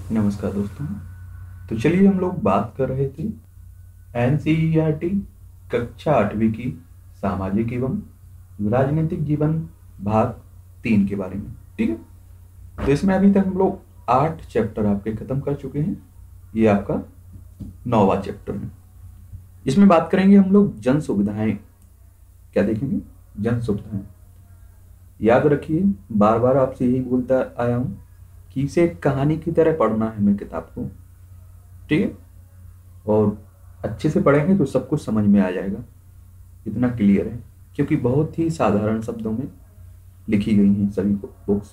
नमस्कार दोस्तों। तो चलिए हम लोग बात कर रहे थे एनसीईआरटी कक्षा 8वीं की सामाजिक एवं राजनीतिक जीवन भाग 3 के बारे में। ठीक है। तो इसमें अभी तक हम लोग 8 चैप्टर आपके खत्म कर चुके हैं। ये आपका 9वां चैप्टर है। इसमें बात करेंगे हम लोग जन सुविधाएं। क्या देखेंगे? जन सुविधाएं। याद रखिए, बार बार आपसे यही बोलता आया हूं कि इसे एक कहानी की तरह पढ़ना है हमें किताब को। ठीक है। और अच्छे से पढ़ेंगे तो सब कुछ समझ में आ जाएगा। इतना क्लियर है क्योंकि बहुत ही साधारण शब्दों में लिखी गई हैं सभी बुक्स।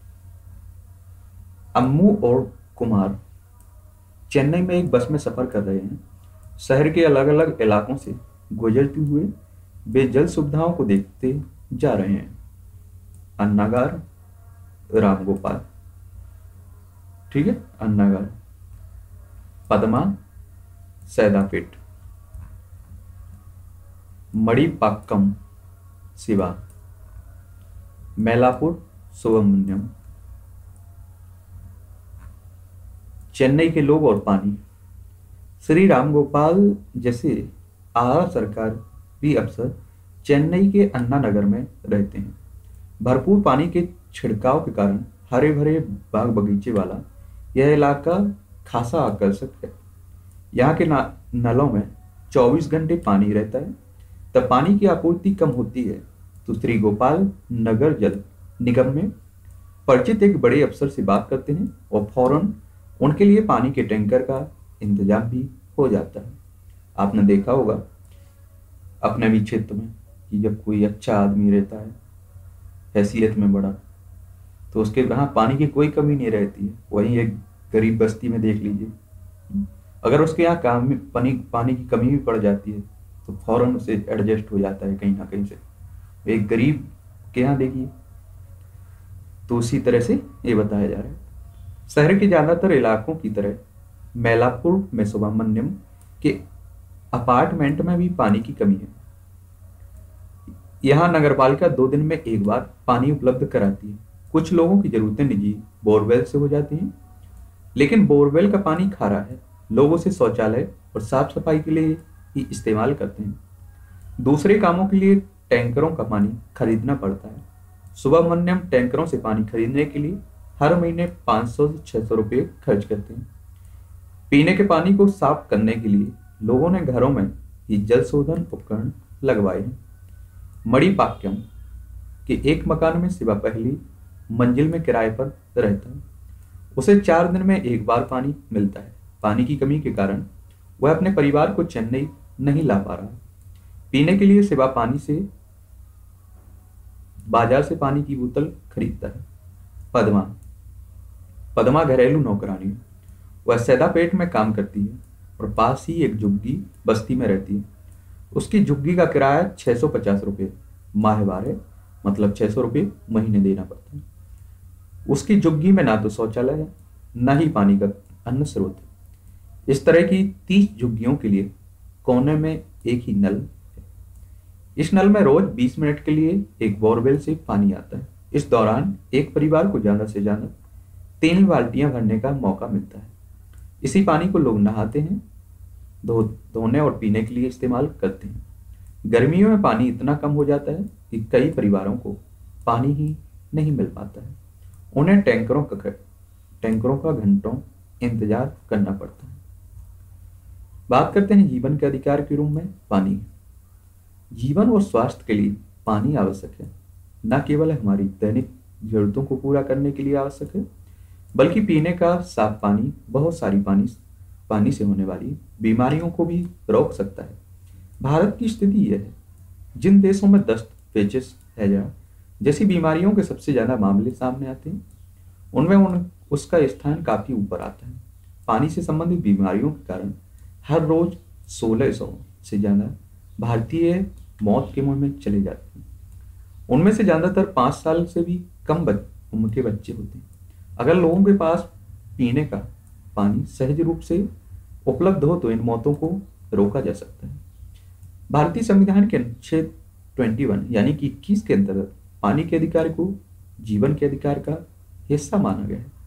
अम्मू और कुमार चेन्नई में एक बस में सफर कर रहे हैं। शहर के अलग अलग इलाकों से गुजरते हुए वे जल सुविधाओं को देखते जा रहे हैं। अन्नागार, रामगोपाल। ठीक है। अन्नागार, पद्मा, सैदापेट, मणिपाक्कम, शिवा, मैलापुर, सुब्रमण्यम। चेन्नई के लोग और पानी। श्री रामगोपाल जैसे आरा सरकारी अफसर चेन्नई के अन्ना नगर में रहते हैं। भरपूर पानी के छिड़काव के कारण हरे भरे बाग बगीचे वाला यह इलाका खासा आकर्षक है। यहाँ के नलों में 24 घंटे पानी रहता है। तब पानी की आपूर्ति कम होती है तो श्री गोपाल नगर जल निगम में परिचित एक बड़े अफसर से बात करते हैं और फौरन उनके लिए पानी के टैंकर का इंतजाम भी हो जाता है। आपने देखा होगा अपने भी क्षेत्र में कि जब कोई अच्छा आदमी रहता है हैसियत में बड़ा, तो उसके यहाँ पानी की कोई कमी नहीं रहती है। वहीं एक गरीब बस्ती में देख लीजिए, अगर उसके यहाँ पानी की कमी भी पड़ जाती है तो फौरन उसे एडजस्ट हो जाता है कहीं ना कहीं से। एक गरीब के यहाँ देखिए। तो उसी तरह से ये बताया जा रहा है। शहर के ज्यादातर इलाकों की तरह मैलापुर में सुब्रमण्यम के अपार्टमेंट में भी पानी की कमी है। यहाँ नगरपालिका 2 दिन में एक बार पानी उपलब्ध कराती है। कुछ लोगों की जरूरतें निजी बोरवेल से हो जाती हैं, लेकिन बोरवेल का पानी खारा है। लोग उसे शौचालय और साफ सफाई के लिए ही इस्तेमाल करते हैं। दूसरे कामों के लिए टैंकरों का पानी खरीदना पड़ता है। सुब्रमण्यम टैंकरों से पानी खरीदने के लिए हर महीने 500 से 600 रुपये खर्च करते हैं। पीने के पानी को साफ करने के लिए लोगों ने घरों में ही जल शोधन उपकरण लगवाए हैं। मणिपाक्यम के एक मकान में शिवा पहली मंजिल में किराए पर रहता है। उसे 4 दिन में एक बार पानी मिलता है। पानी की कमी के कारण वह अपने परिवार को चेन्नई नहीं ला पा रहा। पीने के लिए शिवा पानी से बाजार से पानी की बोतल खरीदता है। पद्मा पद्मा घरेलू नौकरानी है। वह सैदापेट में काम करती है और पास ही एक झुग्गी बस्ती में रहती है। उसकी झुग्गी का किराया 650 रुपये माहवार है, मतलब 600 रुपये महीने देना पड़ता है। उसकी झुग्गी में ना तो शौचालय है, न ही पानी का अन्य स्रोत है। इस तरह की 30 झुग्गियों के लिए कोने में एक ही नल है। इस नल में रोज 20 मिनट के लिए एक बोरवेल से पानी आता है। इस दौरान एक परिवार को ज्यादा से ज्यादा 3 बाल्टियां भरने का मौका मिलता है। इसी पानी को लोग नहाते हैं, धोने और पीने के लिए इस्तेमाल करते हैं। गर्मियों में पानी इतना कम हो जाता है कि कई परिवारों को पानी ही नहीं मिल पाता है। उन्हें टैंकरों का घंटों इंतजार करना पड़ता है। बात करते हैं जीवन के अधिकार के रूप में पानी। जीवन और स्वास्थ्य के लिए पानी आवश्यक है। न केवल हमारी दैनिक जरूरतों को पूरा करने के लिए आवश्यक है, बल्कि पीने का साफ पानी बहुत सारी पानी से होने वाली बीमारियों को भी रोक सकता है। भारत की स्थिति यह है, जिन देशों में दस्त, पेचिश, हैजा जैसी बीमारियों के सबसे ज्यादा मामले सामने आते हैं, उनमें उसका स्थान काफी ऊपर आता है। पानी से संबंधित बीमारियों के कारण हर रोज 1600 से ज्यादा भारतीय मौत के मुंह में चले जाते हैं। उनमें से ज्यादातर 5 साल से भी कम उम्र के बच्चे होते हैं। अगर लोगों के पास पीने का पानी सहज रूप से उपलब्ध हो तो इन मौतों को रोका जा सकता है। भारतीय संविधान के अनुच्छेद 21 यानी कि 21 के अंतर्गत पानी के अधिकार को जीवन के अधिकार का हिस्सा माना गया है।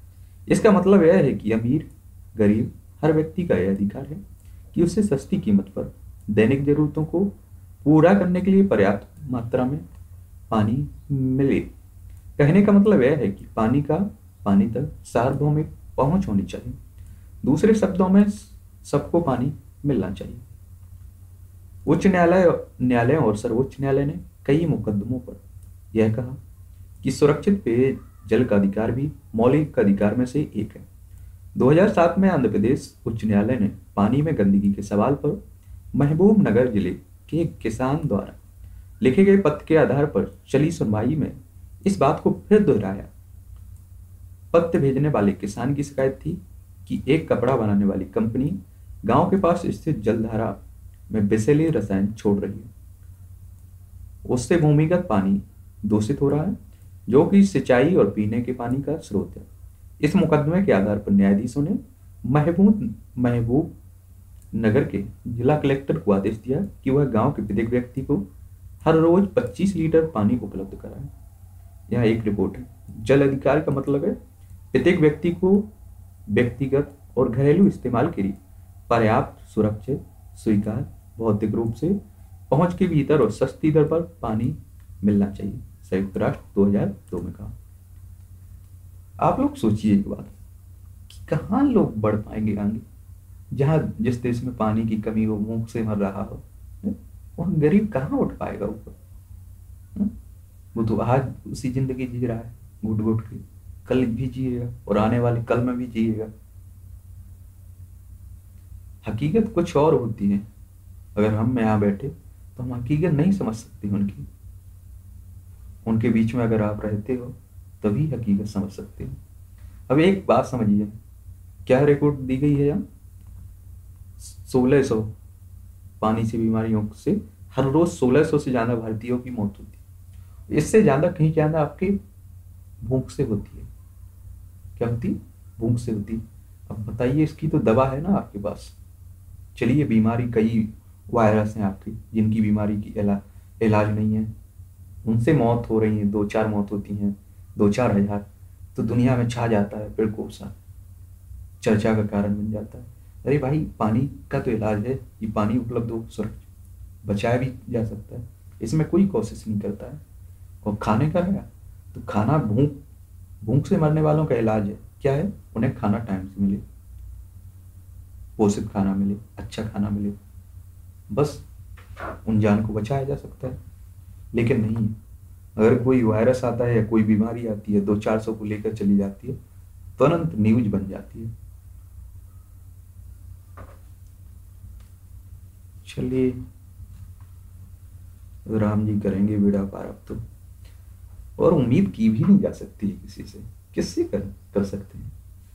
इसका मतलब यह है कि अमीर गरीब हर व्यक्ति का यह अधिकार है कि उसे सस्ती कीमत पर दैनिक जरूरतों को पूरा करने के लिए पर्याप्त मात्रा में पानी मिले। कहने का मतलब यह है कि पानी तक सार्वभौमिक पहुंच होनी चाहिए। दूसरे शब्दों में सबको पानी मिलना चाहिए। उच्च न्यायालय और सर्वोच्च न्यायालय ने कई मुकदमों पर यह कहा कि सुरक्षित पेयजल का अधिकार भी मौलिक अधिकार में से एक है। 2007 में आंध्र प्रदेश उच्च न्यायालय ने पानी में गंदगी के सवाल पर महबूब नगर जिले के एक किसान द्वारा लिखे गए पत्र के आधार पर चली सुनवाई में इस बात को फिर दोहराया। पत्र भेजने वाले किसान की शिकायत थी कि एक कपड़ा बनाने वाली कंपनी गांव के पास स्थित जलधारा में विषैले रसायन छोड़ रही है। उससे भूमिगत पानी दूषित हो रहा है, जो कि सिंचाई और पीने के पानी का स्रोत है। इस मुकदमे के आधार पर न्यायाधीशों ने महबूब नगर के जिला कलेक्टर को आदेश दिया कि वह गांव के प्रत्येक व्यक्ति को हर रोज 25 लीटर पानी उपलब्ध कराए। यह एक रिपोर्ट है। जल अधिकार का मतलब है प्रत्येक व्यक्ति को व्यक्तिगत और घरेलू इस्तेमाल के लिए पर्याप्त, सुरक्षित, स्वीकार, भौतिक रूप से पहुंच के भीतर और सस्ती दर पर पानी मिलना चाहिए, संयुक्त राष्ट्र 2002 में कहा। आप लोग सोचिए एक बात कि कहाँ लोग बढ़ पाएंगे आगे, जहां जिस देश में पानी की कमी हो, भूख से मर रहा हो, वहां गरीब कहाँ उठ पाएगा ऊपर। वो तो आज उसी जिंदगी जी रहा है घुट घुट के, कल भी जिएगा और आने वाले कल में भी जिएगा। हकीकत कुछ और होती है। अगर हम यहाँ बैठे तो हम हकीकत नहीं समझ सकते उनकी। उनके बीच में अगर आप रहते हो तभी हकीकत समझ सकते हो। अब एक बात समझिए, क्या रिपोर्ट दी गई है यहाँ? 1600 पानी से बीमारियों से हर रोज 1600 से ज्यादा भारतीयों की मौत होती है। इससे ज्यादा कहीं ज्यादा आपकी भूख से होती है। क्या होती? भूख से होती। अब बताइए, इसकी तो दवा है ना आपके पास। चलिए, बीमारी, कई वायरस हैं आपकी जिनकी बीमारी की इलाज नहीं है, उनसे मौत हो रही है, 2-4 मौत होती हैं, 2-4 हजार, तो दुनिया में छा जाता है, फिर कोसा चर्चा का कारण बन जाता है। अरे भाई, पानी का तो इलाज है कि पानी उपलब्ध हो, सुरक्षित, बचाया भी जा सकता है, इसमें कोई कोशिश नहीं करता है। और खाने का है तो खाना, भूख से मरने वालों का इलाज है क्या है? उन्हें खाना टाइम से मिले, पोषित खाना मिले, अच्छा खाना मिले, बस उन जान को बचाया जा सकता है। लेकिन नहीं, अगर कोई वायरस आता है या कोई बीमारी आती है, 200-400 को लेकर चली जाती है, तुरंत न्यूज बन जाती है। चलिए, राम जी करेंगे बेड़ा पार अब तो। और उम्मीद की भी नहीं जा सकती है किसी से, किससे कर सकते हैं?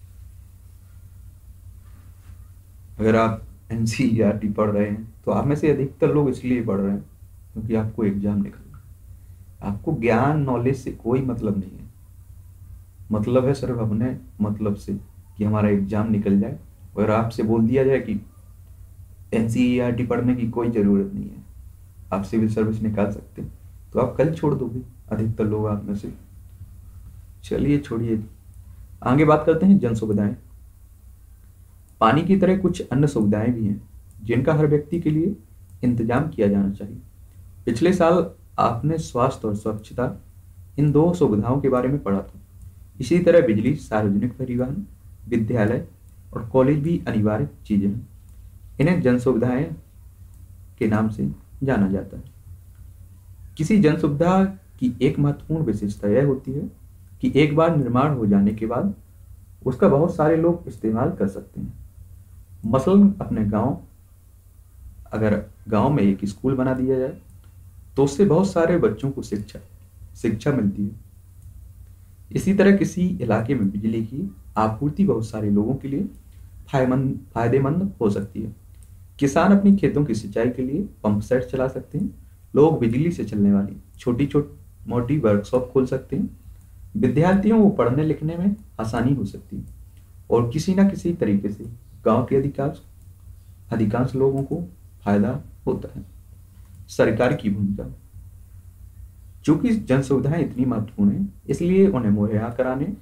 अगर आप एनसीईआरटी पढ़ रहे हैं तो आप में से अधिकतर लोग इसलिए पढ़ रहे हैं क्योंकि आपको एग्जाम निकलना है। आपको ज्ञान, नॉलेज से कोई मतलब नहीं है। मतलब है सिर्फ अपने मतलब से कि हमारा एग्जाम निकल जाए। और आपसे बोल दिया जाए कि एनसीईआरटी पढ़ने की कोई जरूरत नहीं है, आप सिविल सर्विस निकाल सकते हैं, तो आप कल छोड़ दोगे अधिकतर लोग आप में से। चलिए छोड़िए, आगे बात करते हैं जन सुविधाएं। पानी की तरह कुछ अन्य सुविधाएं भी हैं जिनका हर व्यक्ति के लिए इंतजाम किया जाना चाहिए। पिछले साल आपने स्वास्थ्य और स्वच्छता, इन 2 सुविधाओं के बारे में पढ़ा था। इसी तरह बिजली, सार्वजनिक परिवहन, विद्यालय और कॉलेज भी अनिवार्य चीजें हैं। इन्हें जन सुविधाएं के नाम से जाना जाता है। किसी जन सुविधा की एक महत्वपूर्ण विशेषता यह होती है कि एक बार निर्माण हो जाने के बाद उसका बहुत सारे लोग इस्तेमाल कर सकते हैं। मसलन अपने गांव, अगर गांव में एक स्कूल बना दिया जाए तो उससे बहुत सारे बच्चों को शिक्षा मिलती है। इसी तरह किसी इलाके में बिजली की आपूर्ति बहुत सारे लोगों के लिए फायदेमंद हो सकती है। किसान अपनी खेतों की सिंचाई के लिए पंप सेट चला सकते हैं। लोग बिजली से चलने वाली छोटी मोटी वर्कशॉप खोल सकते हैं। विद्यार्थियों को पढ़ने लिखने में आसानी हो सकती है और किसी न किसी तरीके से गांव के अधिकांश लोगों को फायदा होता है। सरकार की भूमिका, चूंकि जन सुविधाएं इतनी महत्वपूर्ण है, इसलिए उन्हें मुहैया कराने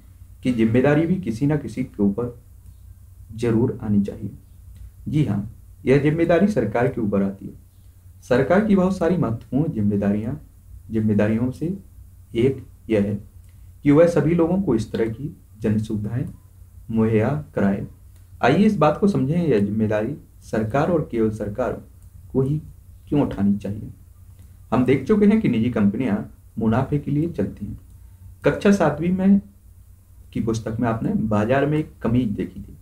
कि जिम्मेदारी भी किसी ना किसी के ऊपर जरूर आनी चाहिए। जी हाँ, यह जिम्मेदारी सरकार के ऊपर आती है। सरकार की बहुत सारी महत्वपूर्ण जिम्मेदारियों से एक यह है कि वह सभी लोगों को इस तरह की जन सुविधाएं मुहैया कराए। आइए इस बात को समझें, यह जिम्मेदारी सरकार और केवल सरकार को ही क्यों उठानी चाहिए। हम देख चुके हैं कि निजी कंपनियां मुनाफे के लिए चलती हैं। कक्षा 7वीं में की पुस्तक में आपने बाजार में एक कमीज देखी थी।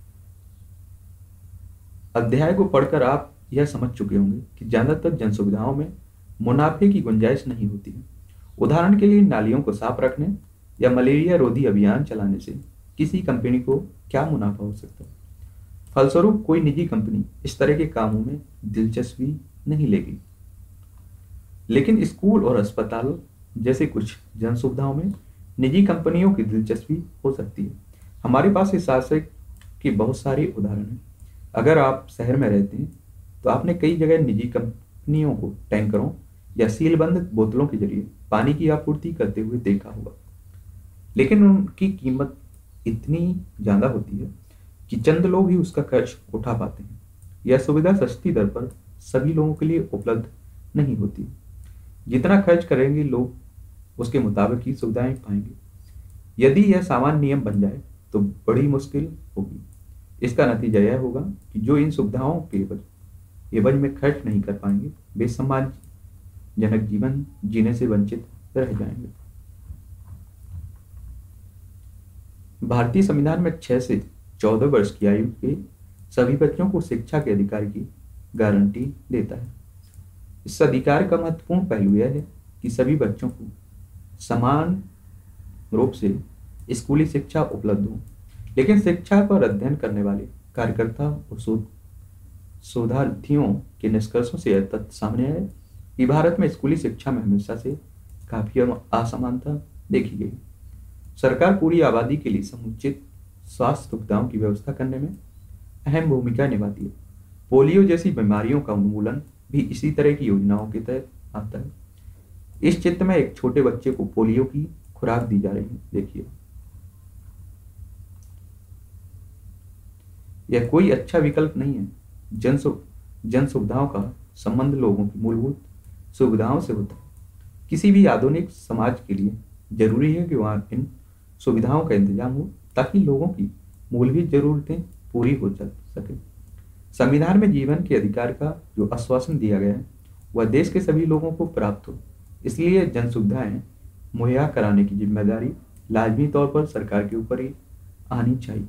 अध्याय को पढ़कर आप यह समझ चुके होंगे कि ज्यादातर जन सुविधाओं में मुनाफे की गुंजाइश नहीं होती है। उदाहरण के लिए नालियों को साफ रखने या मलेरिया रोधी अभियान चलाने से किसी कंपनी को क्या मुनाफा हो सकता है। फलस्वरूप कोई निजी कंपनी इस तरह के कामों में दिलचस्पी नहीं लेगी। लेकिन स्कूल और अस्पताल जैसे कुछ जन सुविधाओं में निजी कंपनियों की दिलचस्पी हो सकती है। हमारे पास इस आशय के बहुत सारे उदाहरण हैं। अगर आप शहर में रहते हैं तो आपने कई जगह निजी कंपनियों को टैंकरों या सीलबंद बोतलों के जरिए पानी की आपूर्ति करते हुए देखा होगा, लेकिन उनकी कीमत इतनी ज्यादा होती है कि चंद लोग ही उसका खर्च उठा पाते हैं। यह सुविधा सस्ती दर पर सभी लोगों के लिए उपलब्ध नहीं होती। जितना खर्च करेंगे लोग उसके मुताबिक ही सुविधाएं पाएंगे। यदि यह सामान्य नियम बन जाए तो बड़ी मुश्किल होगी। इसका नतीजा यह होगा कि जो इन सुविधाओं के एवज में खर्च नहीं कर पाएंगे वे सम्मानजनक जीवन जीने से वंचित रह जाएंगे। भारतीय संविधान में 6 से 14 वर्ष की आयु के सभी बच्चों को शिक्षा के अधिकार की गारंटी देता है। इस अधिकार का महत्वपूर्ण पहलू यह है कि सभी बच्चों को समान रूप से स्कूली शिक्षा उपलब्ध हो। लेकिन शिक्षा पर अध्ययन करने वाले कार्यकर्ता और शोधार्थियों के निष्कर्षों से यह तथ्य सामने आया कि भारत में स्कूली शिक्षा में हमेशा से काफी असमानता देखी गई। सरकार पूरी आबादी के लिए समुचित स्वास्थ्य सुविधाओं की व्यवस्था करने में अहम भूमिका निभाती है। पोलियो जैसी बीमारियों का उन्मूलन भी इसी तरह की योजनाओं के तहत आता है। इस चित्र में एक छोटे बच्चे को पोलियो की खुराक दी जा रही है, देखिए। यह कोई अच्छा विकल्प नहीं है। जन सुविधाओं का संबंध लोगों की मूलभूत सुविधाओं से होता है। किसी भी आधुनिक समाज के लिए जरूरी है कि वहां इन सुविधाओं का इंतजाम हो ताकि लोगों की मूलभूत जरूरतें पूरी हो सके। संविधान में जीवन के अधिकार का जो आश्वासन दिया गया है वह देश के सभी लोगों को प्राप्त हो। इसलिए जन सुविधाएं मुहैया कराने की जिम्मेदारी लाजमी तौर पर सरकार के ऊपर ही आनी चाहिए।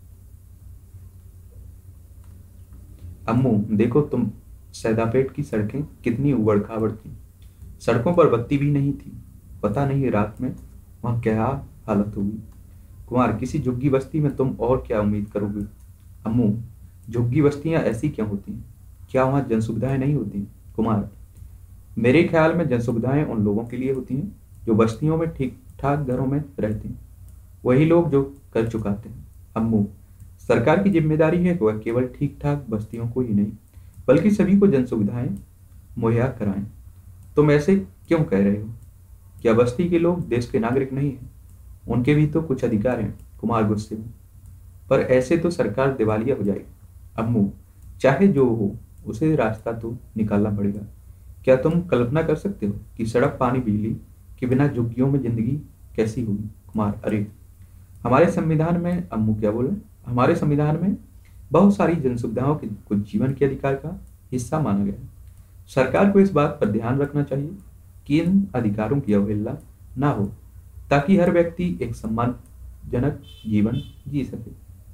अम्मू देखो तुम, सैदापेट की सड़कें कितनी उबड़ खाबड़ थी। सड़कों पर बत्ती भी नहीं थी। पता नहीं रात में वहां क्या हालत होगी। कुमार, किसी झुग्गी बस्ती में तुम और क्या उम्मीद करोगे। अम्मू, झुग्गी बस्तियां ऐसी क्यों होती हैं? क्या वहां जन सुविधाएं नहीं होती? कुमार, मेरे ख्याल में जन सुविधाएं उन लोगों के लिए होती हैं जो बस्तियों में ठीक ठाक घरों में रहते हैं, वही लोग जो कर चुकाते हैं। अम्मू, सरकार की जिम्मेदारी है कि वह केवल ठीक ठाक बस्तियों को ही नहीं बल्कि सभी को जन सुविधाएं मुहैया कराएं। तुम ऐसे क्यों कह रहे हो? क्या बस्ती के लोग देश के नागरिक नहीं हैं? उनके भी तो कुछ अधिकार हैं। कुमार गुस्से में, पर ऐसे तो सरकार दिवालिया हो जाएगी। अम्मू, चाहे जो हो उसे रास्ता तो निकालना पड़ेगा। क्या तुम कल्पना कर सकते हो कि सड़क, पानी, बिजली के बिना झुग्गियों में जिंदगी कैसी होगी? कुमार, अरे हमारे संविधान में, अम्मू क्या बोले, हमारे संविधान में बहुत सारी जन सुविधाओं के कुछ जीवन के अधिकार का हिस्सा माना गया है। सरकार को इस बात पर ध्यान रखना चाहिए कि इन अधिकारों की अवहेलना ना हो ताकि हर व्यक्ति एक सम्मानजनक जीवन जी सके।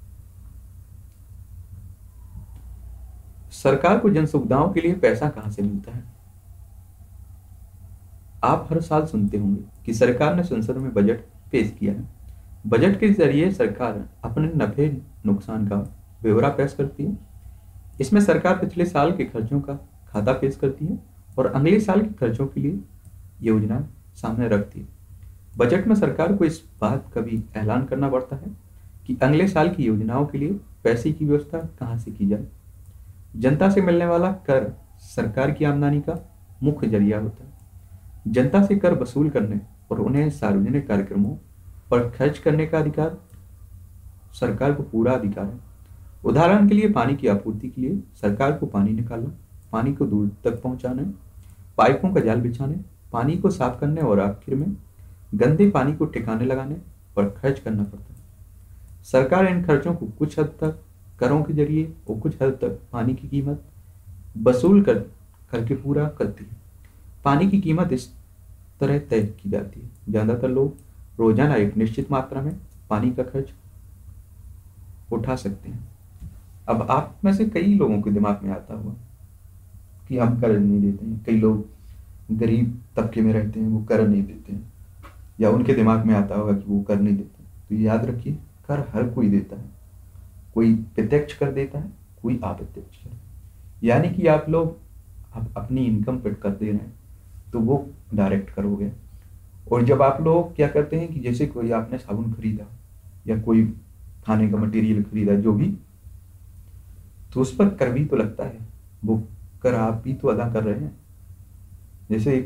सरकार को जन सुविधाओं के लिए पैसा कहां से मिलता है? आप हर साल सुनते होंगे कि सरकार ने संसद में बजट पेश किया है। बजट के जरिए सरकार अपने नफे नुकसान का ब्यौरा पेश करती है। इसमें सरकार पिछले साल के खर्चों का खाता पेश करती है और अगले साल के खर्चों के लिए योजना सामने रखती है। बजट में सरकार को इस बात का भी ऐलान करना पड़ता है कि अगले साल की योजनाओं के लिए पैसे की व्यवस्था कहां से की जाए। जनता से मिलने वाला कर सरकार की आमदनी का मुख्य जरिया होता है। जनता से कर वसूल करने और उन्हें सार्वजनिक कार्यक्रमों पर खर्च करने का अधिकार सरकार को पूरा अधिकार है। उदाहरण के लिए पानी की आपूर्ति के लिए सरकार को पानी निकालना, पानी को दूर तक पहुंचाने, पाइपों का जाल बिछाने, पानी को साफ करने और आखिर में गंदे पानी को ठिकाने लगाने पर खर्च करना पड़ता है। सरकार इन खर्चों को कुछ हद तक करों के जरिए और कुछ हद तक पानी की कीमत वसूल करके पूरा करती है। पानी की कीमत इस तरह तय की जाती है। ज्यादातर लोग रोजाना एक निश्चित मात्रा में पानी का खर्च उठा सकते हैं। अब आप में से कई लोगों के दिमाग में आता होगा कि हम कर्ज नहीं देते हैं। कई लोग गरीब तबके में रहते हैं, वो कर नहीं देते हैं, या उनके दिमाग में आता होगा कि वो कर नहीं देते। तो याद रखिए, कर हर कोई देता है। कोई प्रत्यक्ष कर देता है, कोई अप्रत्यक्ष कर। यानी कि आप लोग अपनी इनकम पर कर दे रहे हैं तो वो डायरेक्ट कर हो गया। और जब आप लोग क्या करते हैं कि जैसे कोई आपने साबुन खरीदा या कोई खाने का मटेरियल खरीदा, जो भी, तो उस पर कर भी तो लगता है। वो कर आप भी तो अदा कर रहे हैं। जैसे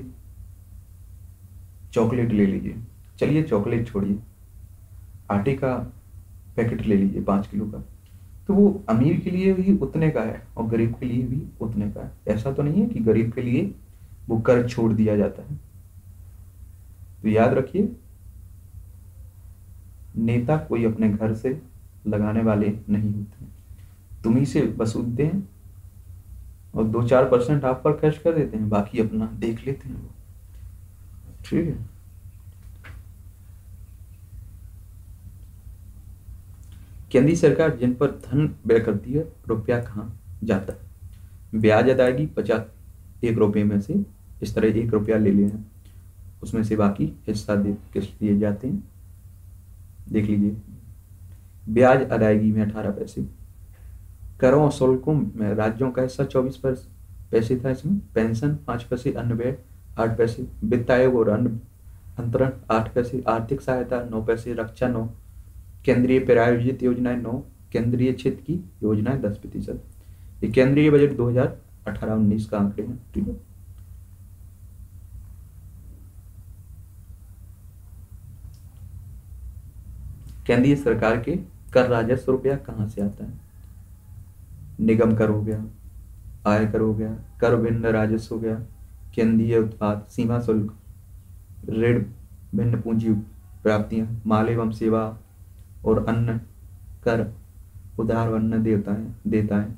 चॉकलेट ले लीजिए, चलिए चॉकलेट छोड़िए, आटे का पैकेट ले लीजिए 5 किलो का, तो वो अमीर के लिए भी उतने का है और गरीब के लिए भी उतने का है। ऐसा तो नहीं है कि गरीब के लिए वो कर छोड़ दिया जाता है। तो याद रखिए, नेता कोई अपने घर से लगाने वाले नहीं होते हैं। तुम ही से वसूलते हैं और 2-4% आप पर खर्च कर देते हैं, बाकी अपना देख लेते हैं वो। ठीक है। केंद्रीय सरकार जिन पर धन व्यय करती है, रुपया कहाँ जाता है? ब्याज अदायगी 1 रुपये में से इस तरह 1 रुपया ले लेना, उसमें से बाकी हिस्सा किस लिए जाते हैं देख लीजिए। ब्याज अदायगी में 18 पैसे, करों और शुल्कों में राज्यों का हिस्सा 24 पैसे था। इसमें पेंशन 5 पैसे, अन्न व्यय 8 पैसे, वित्त आयोग और अन्न अंतरण 8 पैसे, आर्थिक सहायता 9 पैसे, रक्षा 9, केंद्रीय प्रायोजित योजनाएं 9, केंद्रीय क्षेत्र की योजनाएं 10%। ये केंद्रीय बजट 2018-19 का आंकड़े हैं। ठीक है। केंद्रीय सरकार के कर राजस्व रुपया कहाँ से आता है? निगम कर हो गया, आय कर हो गया, कर भिन्न राजस्व हो गया, केंद्रीय उत्पाद, सीमा शुल्क, ऋण, भिन्न पूंजी प्राप्तियां, माल एवं सेवा और अन्न कर उधार अन्न देता है।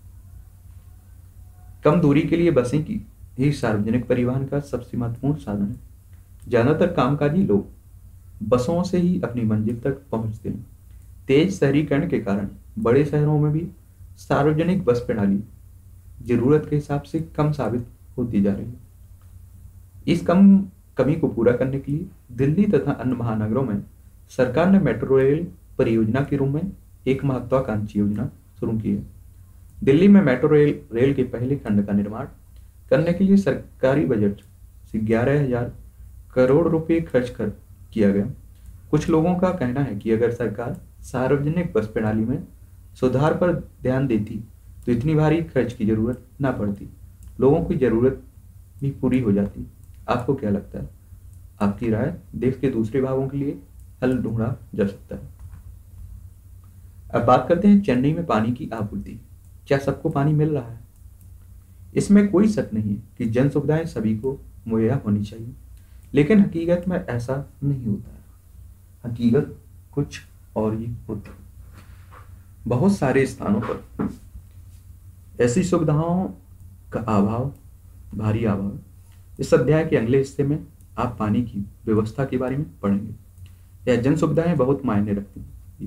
कम दूरी के लिए बसें की ही सार्वजनिक परिवहन का सबसे महत्वपूर्ण साधन है। ज्यादातर कामकाजी लोग बसों से ही अपनी मंजिल तक पहुंचते हैं। तेज शहरीकरण के कारण बड़े शहरों में भी सार्वजनिक बस प्रणाली जरूरत के हिसाब से कम साबित होती जा रही है। इस कमी को पूरा करने के लिए दिल्ली तथा अन्य महानगरों में सरकार ने मेट्रो रेल परियोजना के रूप में एक महत्वाकांक्षी योजना शुरू की है। दिल्ली में मेट्रो रेल के पहले खंड का निर्माण करने के लिए सरकारी बजट से 11,000 करोड़ रुपए खर्च किया गया। कुछ लोगों का कहना है कि अगर सरकार सार्वजनिक बस प्रणाली में सुधार पर ध्यान देती तो इतनी भारी खर्च की जरूरत ना पड़ती, लोगों की जरूरत भी पूरी हो जाती। आपको क्या लगता है? आपकी राय? देश के दूसरे भागों के लिए हल ढूंढा जा सकता है। अब बात करते हैं चेन्नई में पानी की आपूर्ति। क्या सबको पानी मिल रहा है? इसमें कोई शक नहीं है कि जन सुविधाएं सभी को मुहैया होनी चाहिए, लेकिन हकीकत में ऐसा नहीं होता है। हकीकत कुछ और ही होती है। बहुत सारे स्थानों पर ऐसी सुविधाओं का भारी अभाव। इस अध्याय के अगले हिस्से में आप पानी की व्यवस्था के बारे में पढ़ेंगे। यह जन सुविधाएं बहुत मायने रखती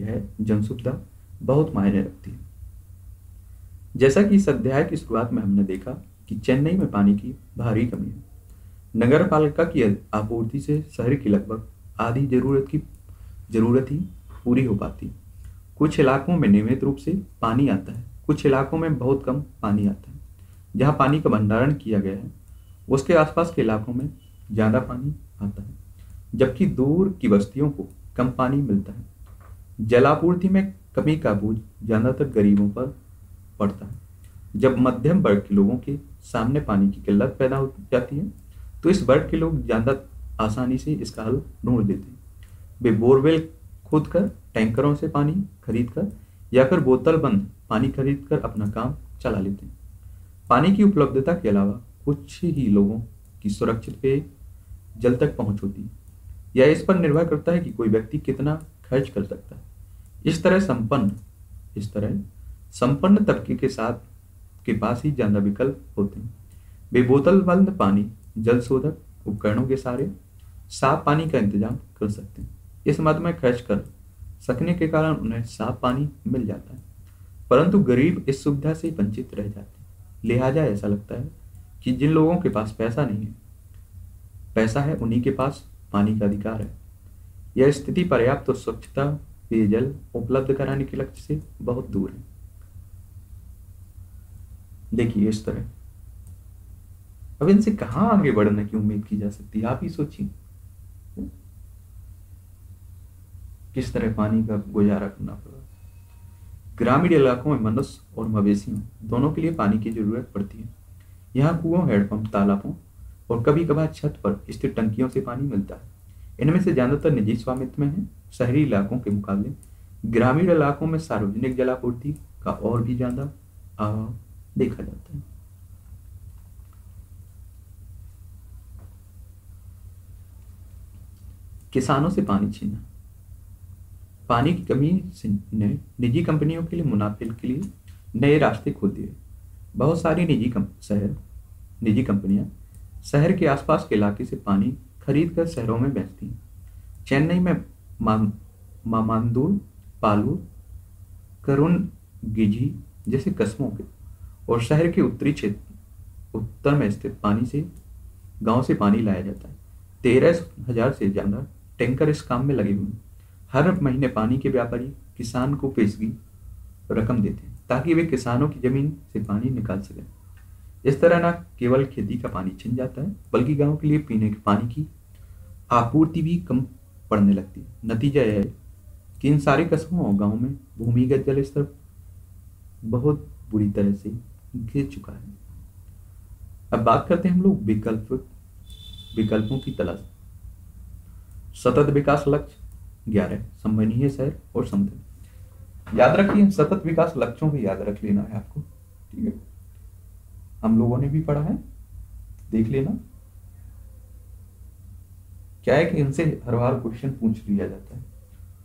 है। जैसा कि इस अध्याय की शुरुआत में हमने देखा कि चेन्नई में पानी की भारी कमी है। नगर पालिका की आपूर्ति से शहर की लगभग आधी जरूरत ही पूरी हो पाती। कुछ इलाकों में नियमित रूप से पानी आता है, कुछ इलाकों में बहुत कम पानी आता है। जहाँ पानी का भंडारण किया गया है उसके आसपास के इलाकों में ज़्यादा पानी आता है, जबकि दूर की बस्तियों को कम पानी मिलता है। जलापूर्ति में कमी का बोझ ज़्यादातर गरीबों पर पड़ता है। जब मध्यम वर्ग के लोगों के सामने पानी की किल्लत पैदा हो जाती है तो इस वर्ग के लोग ज़्यादा आसानी से इसका हल ढूंढ लेते हैं। वे बोरवेल खोदकर, टैंकरों से पानी खरीद कर या फिर बोतल बंद पानी खरीद कर अपना काम चला लेते हैं। पानी की उपलब्धता के अलावा कुछ ही लोगों की सुरक्षित पेय जल तक पहुंच होती है। यह इस पर निर्भर करता है कि कोई व्यक्ति कितना खर्च कर सकता है। इस तरह संपन्न तबके के साथ के पास ही ज्यादा विकल्प होते हैं। वे बोतल बंद पानी, जल शोधक उपकरणों के सारे साफ पानी का इंतजाम कर सकते हैं। इस मद में खर्च कर सकने के कारण उन्हें साफ पानी मिल जाता है, परंतु गरीब इस सुविधा से वंचित रह जाते हैं। लिहाजा ऐसा लगता है कि जिन लोगों के पास पैसा नहीं है, पैसा है, उन्हीं के पास पानी का अधिकार है। यह स्थिति पर्याप्त और स्वच्छता पेयजल उपलब्ध कराने के लक्ष्य से बहुत दूर है। देखिए इस तरह अब इनसे कहां आगे बढ़ने की उम्मीद की जा सकती है, आप ही सोचिए। किस तरह पानी का गुजारा करना पड़ा। ग्रामीण इलाकों में मनुष्य और मवेशियों दोनों के लिए पानी की जरूरत पड़ती है। यहाँ कुओं, हैंडपंप, तालाबों और कभी कभार छत पर स्थित टंकियों से पानी मिलता है। इनमें से ज्यादातर निजी स्वामित्व में है। शहरी इलाकों के मुकाबले ग्रामीण इलाकों में सार्वजनिक जलापूर्ति का और भी ज्यादा अभाव देखा जाता है। किसानों से पानी छीनना। पानी की कमी ने निजी कंपनियों के लिए मुनाफे के लिए नए रास्ते खोल दिए। बहुत सारी निजी कंपनियां शहर के आसपास के इलाके से पानी खरीद कर शहरों में बेचती हैं। चेन्नई में मामांदूर, पालूर, करुणगिजी जैसे कस्बों के और शहर के उत्तर में स्थित गांव से पानी लाया जाता है। 13,000 से ज्यादा टैंकर इस काम में लगे हुए हैं। हर महीने पानी के व्यापारी किसान को पेशगी रकम देते हैं ताकि वे किसानों की जमीन से पानी निकाल सकें। इस तरह न केवल खेती का पानी छिन जाता है, बल्कि गांव के लिए पीने के पानी की आपूर्ति भी कम पड़ने लगती है। नतीजा यह है कि इन सारे कस्बों और गांव में भूमिगत जल स्तर बहुत बुरी तरह से गिर चुका है। अब बात करते हैं हम लोग विकल्पों की तलाश। सतत विकास लक्ष्य 11, संवहनीय शहर और समतल। याद रखिए, सतत विकास लक्ष्यों को याद रख लेना है आपको, ठीक है। हम लोगों ने भी पढ़ा है, देख लेना। क्या है कि इनसे हर बार क्वेश्चन पूछ लिया जाता है।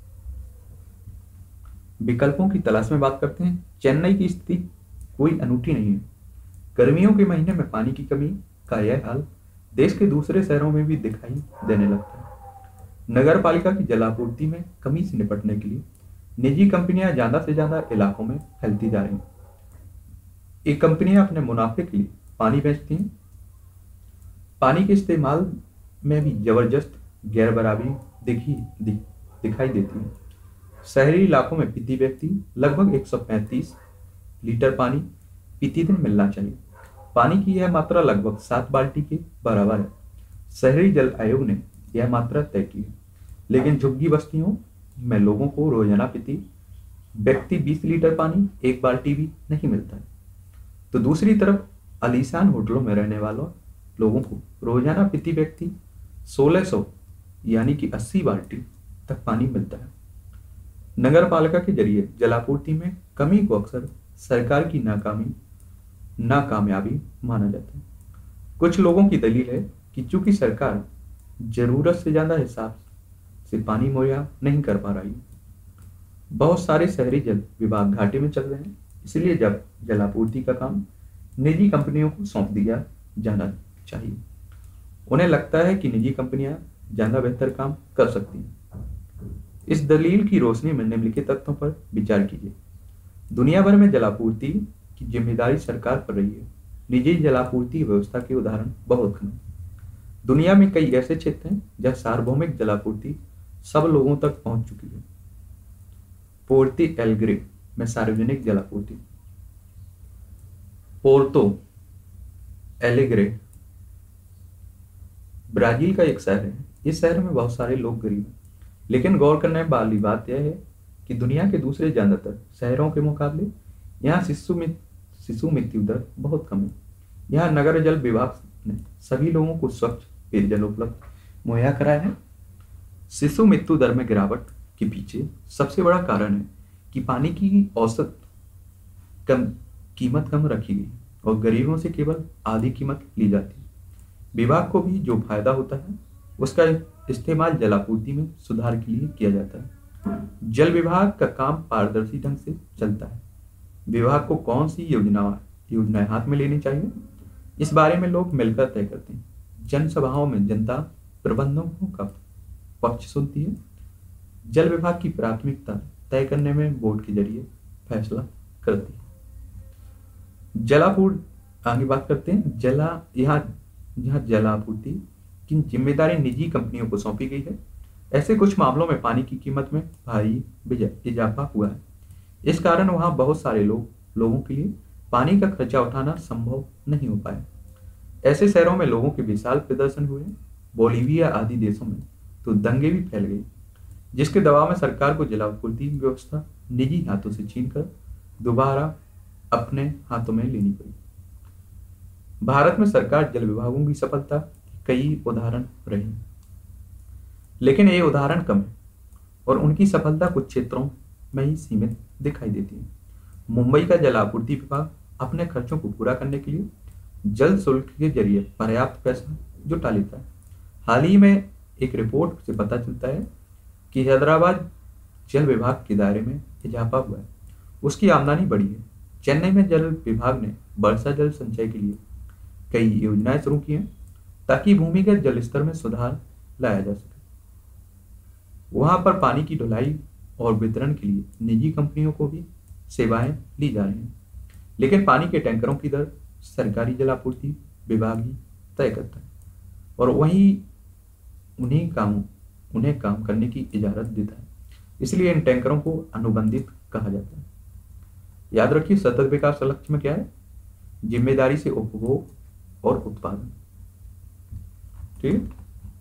विकल्पों की तलाश में बात करते हैं। चेन्नई की स्थिति कोई अनूठी नहीं है। गर्मियों के महीने में पानी की कमी का यह हाल देश के दूसरे शहरों में भी दिखाई देने लगता है। नगर पालिका की जलापूर्ति में कमी से निपटने के लिए निजी कंपनियां ज्यादा से ज्यादा इलाकों में फैलती जा रही हैं। ये कंपनियां अपने मुनाफे के लिए पानी बेचती हैं। पानी के इस्तेमाल में भी जबरदस्त गैर बराबरी दिखाई देती है। शहरी इलाकों में प्रति व्यक्ति लगभग 135 लीटर पानी प्रतिदिन मिलना चाहिए। पानी की यह मात्रा लगभग 7 बाल्टी के बराबर है। शहरी जल आयोग ने यह मात्रा तय की है, लेकिन झुग्गी बस्तियों में लोगों को रोजाना प्रति व्यक्ति 20 लीटर पानी 1 बाल्टी भी नहीं मिलता है। तो दूसरी तरफ आलीशान होटलों में रहने वालों लोगों को रोजाना प्रति व्यक्ति 1600 यानी कि 80 बाल्टी तक पानी मिलता है। नगर पालिका के जरिए जलापूर्ति में कमी को अक्सर सरकार की नाकामयाबी माना जाता है। कुछ लोगों की दलील है कि चूंकि सरकार जरूरत से ज्यादा हिसाब से पानी मुहैया नहीं कर पा रही, बहुत सारे शहरी जल विभाग घाटे में चल रहे हैं, इसलिए जब जलापूर्ति का काम निजी कंपनियों को सौंप दिया जाना चाहिए। उन्हें लगता है कि निजी कंपनियां ज्यादा बेहतर काम कर सकती हैं। इस दलील की रोशनी में निम्नलिखित तथ्यों पर विचार कीजिए। दुनिया भर में जलापूर्ति की जिम्मेदारी सरकार पर रही है। निजी जलापूर्ति व्यवस्था के उदाहरण बहुत कम हैं। दुनिया में कई ऐसे क्षेत्र हैं जहां सार्वभौमिक जलापूर्ति सब लोगों तक पहुंच चुकी है। पोर्तो एलेग्रे में सार्वजनिक जलापूर्ति। पोर्तो एलेग्रे ब्राजील का एक शहर है। इस शहर में बहुत सारे लोग गरीब हैं, लेकिन गौर करने वाली बात यह है कि दुनिया के दूसरे ज्यादातर शहरों के मुकाबले यहाँ शिशु मृत्यु दर बहुत कम है। यहाँ नगर जल विभाग ने सभी लोगों को स्वच्छ पेयजल उपलब्ध मुहैया कराया है। शिशु मृत्यु दर में गिरावट के पीछे सबसे बड़ा कारण है कि पानी की औसत कम कीमत कम रखी गई और गरीबों से केवल आधी कीमत ली जाती है। विभाग को भी जो फायदा होता है उसका इस्तेमाल जलापूर्ति में सुधार के लिए किया जाता है। जल विभाग का काम पारदर्शी ढंग से चलता है। विभाग को कौन सी योजनाएं हाथ में लेनी चाहिए, इस बारे में लोग मिलकर तय करते हैं। जनसभाओं में जनता प्रबंधकों का पक्ष सुनती है। जल विभाग की प्राथमिकता तय करने में बोर्ड के जरिए फैसला करती है। जलापूर्ति आगे बात करते हैं। यहाँ जलापूर्ति की जिम्मेदारी निजी कंपनियों को सौंपी गई है। ऐसे कुछ मामलों में पानी की कीमत में भारी इजाफा हुआ है। इस कारण वहां बहुत सारे लोगों के लिए पानी का खर्चा उठाना संभव नहीं हो पाया। ऐसे शहरों में लोगों के विशाल प्रदर्शन हुए। बोलीविया आदि देशों में तो दंगे भी फैल गए, जिसके दबाव में सरकार को जलापूर्ति व्यवस्था निजी हाथों से छीनकर दोबारा अपने हाथों में लेनी पड़ी। भारत में सरकार जल विभागों की सफलता कई उदाहरण रहे, लेकिन ये उदाहरण कम है और उनकी सफलता कुछ क्षेत्रों में ही सीमित दिखाई देती है। मुंबई का जल आपूर्ति विभाग अपने खर्चों को पूरा करने के लिए जल शुल्क के जरिए पर्याप्त पैसा जुटा लेता है। हाल ही में एक रिपोर्ट से पता चलता है कि हैदराबाद जल विभाग के दायरे में इजाफा हुआ है, उसकी आमदनी बढ़ी है। चेन्नई में जल विभाग ने वर्षा जल संचय के लिए कई योजनाएं शुरू की हैं ताकि भूमिगत जल स्तर में सुधार लाया जा सके। वहां पर पानी की ढुलाई और वितरण के लिए निजी कंपनियों को भी सेवाएं ली जा रही हैं, लेकिन पानी के टैंकरों की दर सरकारी जल आपूर्ति विभाग ही तय करता है और वही उन्हें काम करने की इजाजत देता है। इसलिए इन टैंकरों को अनुबंधित कहा जाता है। याद रखिए, सतत विकास लक्ष्य में क्या है? जिम्मेदारी से उपभोग और उत्पादन। ठीक।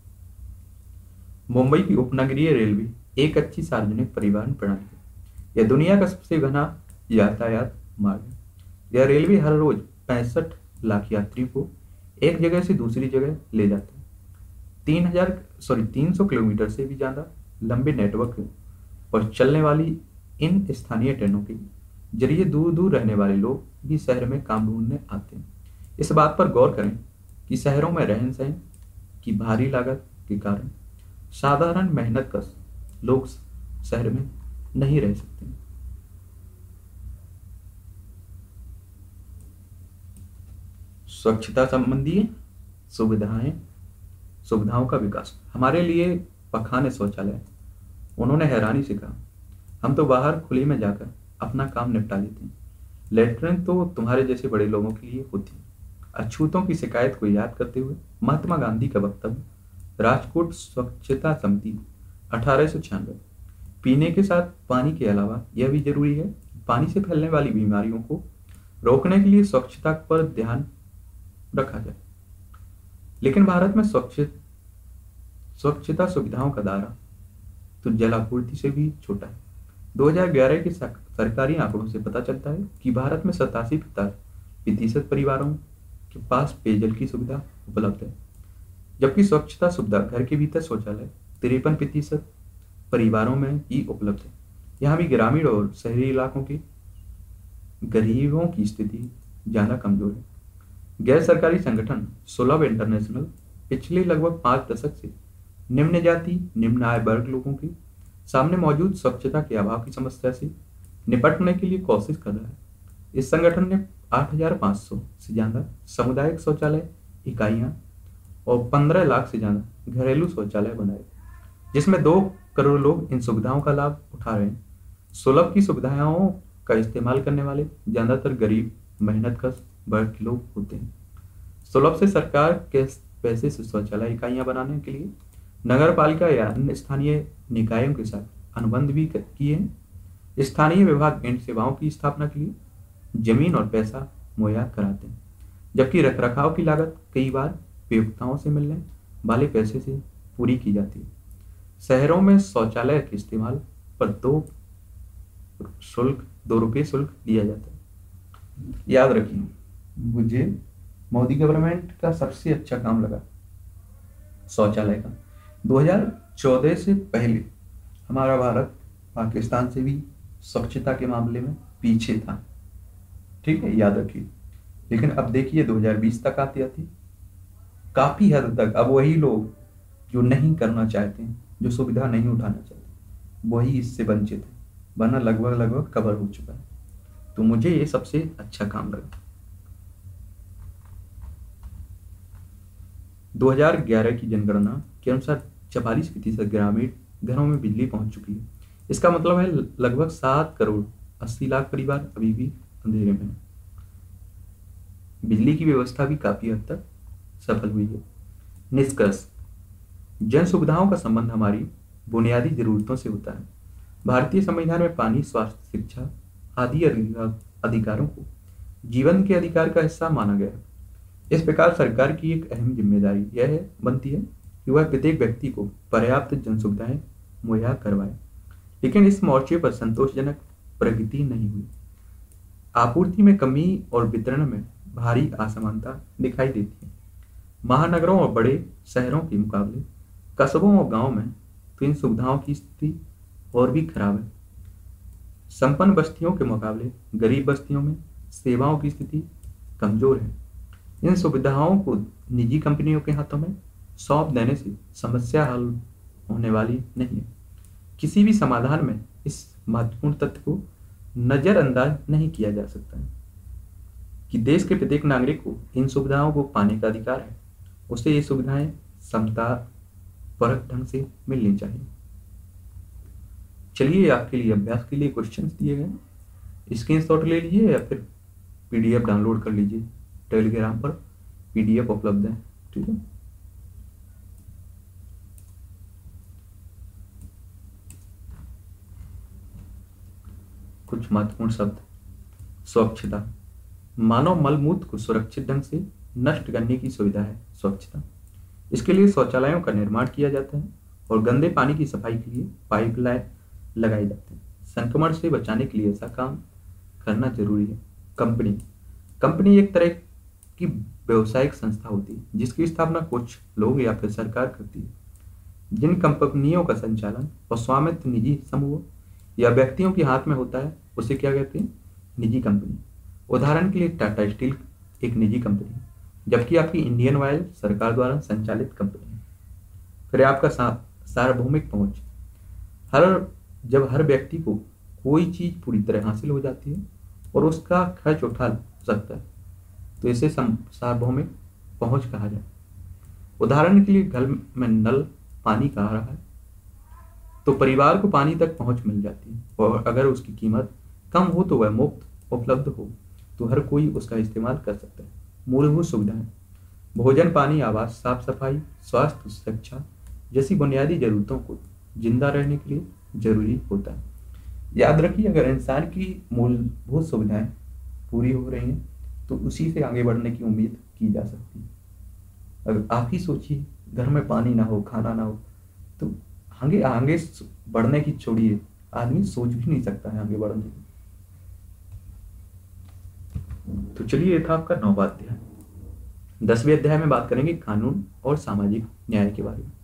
मुंबई की उपनगरीय रेलवे एक अच्छी सार्वजनिक परिवहन प्रणाली है। यह दुनिया का सबसे घना यातायात मार्ग है। यह रेलवे हर रोज 65 लाख यात्रियों को एक जगह से दूसरी जगह ले जाता है। 300 किलोमीटर से भी ज्यादा लंबे नेटवर्क और चलने वाली इन स्थानीय ट्रेनों के जरिए दूर दूर रहने वाले लोग भी शहर में काम ढूंढने आते हैं। इस बात पर गौर करें कि शहरों में रहन सहन की भारी लागत के कारण साधारण मेहनतकश लोग शहर में नहीं रह सकते। स्वच्छता संबंधी सुविधाओं का विकास। हमारे लिए पखाने शौचालय, उन्होंने हैरानी से कहा, हम तो बाहर खुले में जाकर अपना काम निपटा लेते हैं। लेटरिन तो तुम्हारे जैसे बड़े लोगों के लिए होती है। अछूतों की शिकायत को याद करते हुए महात्मा गांधी का वक्तव्य, राजकोट स्वच्छता समिति 1896। पीने के साथ पानी के अलावा यह भी जरूरी है कि पानी से फैलने वाली बीमारियों को रोकने के लिए स्वच्छता पर ध्यान रखा जाए। लेकिन भारत में स्वच्छता सुविधाओं का दायरा तो जलापूर्ति से भी छोटा है। 2011 के सरकारी आंकड़ों से पता चलता है कि भारत में 87% परिवारों के पास पेयजल की सुविधा उपलब्ध है, जबकि स्वच्छता सुविधा घर के भीतर शौचालय 53% परिवारों में ही उपलब्ध है। यहाँ भी ग्रामीण और शहरी इलाकों के गरीबों की स्थिति ज्यादा कमजोर है। गैर सरकारी संगठन सुलभ इंटरनेशनल पिछले लगभग 5 दशक से निम्न जाति निम्न आय वर्ग लोगों के सामने मौजूद स्वच्छता के अभाव की समस्या से निपटने के लिए कोशिश कर रहा है। इस संगठन ने 8,500 से ज्यादा सामुदायिक शौचालय इकाइयां और 15 लाख से ज्यादा घरेलू शौचालय बनाए, जिसमें 2 करोड़ लोग इन सुविधाओं का लाभ उठा रहे हैं। सुलभ की सुविधाओं का इस्तेमाल करने वाले ज्यादातर गरीब मेहनतकश वर्ग के लोग होते हैं। सुलभ से सरकार के पैसे से शौचालय इकाइयां बनाने के लिए नगर पालिका या अन्य स्थानीय निकायों के साथ अनुबंध भी किए हैं। स्थानीय विभाग इन सेवाओं की स्थापना के लिए जमीन और पैसा मुहैया कराते हैं, जबकि रखरखाव की लागत कई बार उपभोक्ताओं से मिलने वाले पैसे से पूरी की जाती है। शहरों में शौचालय के इस्तेमाल पर 2 रुपये शुल्क दिया जाता है। याद रखिए, मुझे मोदी गवर्नमेंट का सबसे अच्छा काम लगा शौचालय का। 14 से पहले हमारा भारत पाकिस्तान से भी स्वच्छता के मामले में पीछे था, ठीक है, याद रखिए। लेकिन अब देखिए 2020 तक आती आती काफी हद तक अब वही लोग जो नहीं करना चाहते हैं, जो सुविधा नहीं उठाना चाहते, वही इससे वंचित है, वरना लगभग लगभग कवर हो चुका है। तो मुझे ये सबसे अच्छा काम लगा। 2011 की जनगणना के अनुसार 44% ग्रामीण घरों में बिजली पहुंच चुकी है। इसका मतलब है लगभग 7 करोड़ 80 लाख परिवार अभी भी अंधेरे में हैं। बिजली की व्यवस्था भी काफी हद तक सफल हुई है। निष्कर्ष, जन सुविधाओं का संबंध हमारी बुनियादी जरूरतों से होता है। भारतीय संविधान में पानी, स्वास्थ्य, शिक्षा आदि अधिकारों को जीवन के अधिकार का हिस्सा माना गया है। इस प्रकार सरकार की एक अहम जिम्मेदारी यह बनती है कि वह प्रत्येक व्यक्ति को पर्याप्त जन सुविधाएं मुहैया करवाए। लेकिन इस मोर्चे पर संतोषजनक प्रगति नहीं हुई। आपूर्ति में कमी और वितरण में भारी असमानता दिखाई देती है। महानगरों और बड़े शहरों के मुकाबले कस्बों और गांवों में तो इन सुविधाओं की स्थिति और भी खराब है। संपन्न बस्तियों के मुकाबले गरीब बस्तियों में सेवाओं की स्थिति कमजोर है। इन सुविधाओं को निजी कंपनियों के हाथों में सौंप देने से समस्या हल होने वाली नहीं है। किसी भी समाधान में इस महत्वपूर्ण तथ्य को नजरअंदाज नहीं किया जा सकता है कि देश के प्रत्येक नागरिक को इन सुविधाओं को पाने का अधिकार है। उसे ये सुविधाएं समता परक ढंग से मिलनी चाहिए। चलिए, आपके लिए अभ्यास के लिए क्वेश्चंस दिए गए, स्क्रीनशॉट ले लीजिए या फिर पीडीएफ डाउनलोड कर लीजिए। टेलीग्राम पर पीडीएफ उपलब्ध है, ठीक है। कुछ महत्वपूर्ण शब्द। स्वच्छता, मानव मलमूत्र को सुरक्षित ढंग से नष्ट करने की सुविधा है स्वच्छता। इसके लिए शौचालयों का निर्माण किया जाता है और गंदे पानी की सफाई के लिए पाइपलाइन लगाए जाते हैं। संक्रमण से बचाने के लिए ऐसा काम करना जरूरी है। कंपनी एक तरह की व्यवसायिक संस्था होती है जिसकी स्थापना कुछ लोग या फिर सरकार करती है। जिन कंपनियों का संचालन और स्वामित्व निजी समूह या व्यक्तियों के हाथ में होता है उसे क्या कहते हैं? निजी कंपनी। उदाहरण के लिए टाटा स्टील एक निजी कंपनी है, जबकि आपकी इंडियन ऑयल सरकार द्वारा संचालित कंपनी है। फिर आपका सार्वभौमिक पहुंच, जब हर व्यक्ति को कोई चीज पूरी तरह हासिल हो जाती है और उसका खर्च उठा सकता है तो इसे सार्वभौमिक पहुंच कहा जाए। उदाहरण के लिए घर में नल पानी का आ रहा है तो परिवार को पानी तक पहुंच मिल जाती है, और अगर उसकी कीमत कम हो तो वह मुफ्त उपलब्ध हो तो हर कोई उसका इस्तेमाल कर सकता है। मूलभूत सुविधाएं, भोजन, पानी, आवास, साफ सफाई, स्वास्थ्य, शिक्षा जैसी बुनियादी जरूरतों को जिंदा रहने के लिए जरूरी होता है। याद रखिए, अगर इंसान की मूलभूत सुविधाएं पूरी हो रही हैं तो उसी से आगे बढ़ने की उम्मीद की जा सकती है। अगर आप ही सोचिए, घर में पानी ना हो, खाना ना हो, तो आगे बढ़ने की छोड़िए, आदमी सोच भी नहीं सकता है आगे बढ़ने की। तो चलिए, ये था आपका 9वां अध्याय। 10वें अध्याय में बात करेंगे कानून और सामाजिक न्याय के बारे में।